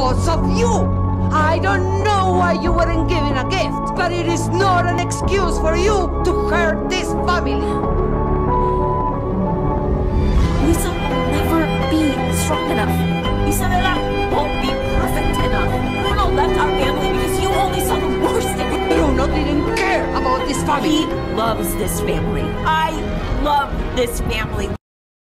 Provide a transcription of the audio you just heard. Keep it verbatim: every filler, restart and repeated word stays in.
because of you. I don't know why you weren't given a gift, but it is not an excuse for you to hurt this family. Lisa will never be strong enough. Isabella won't be perfect enough. Bruno left our family because you only saw the worst in it. Bruno didn't care about this family. He loves this family. I love this family.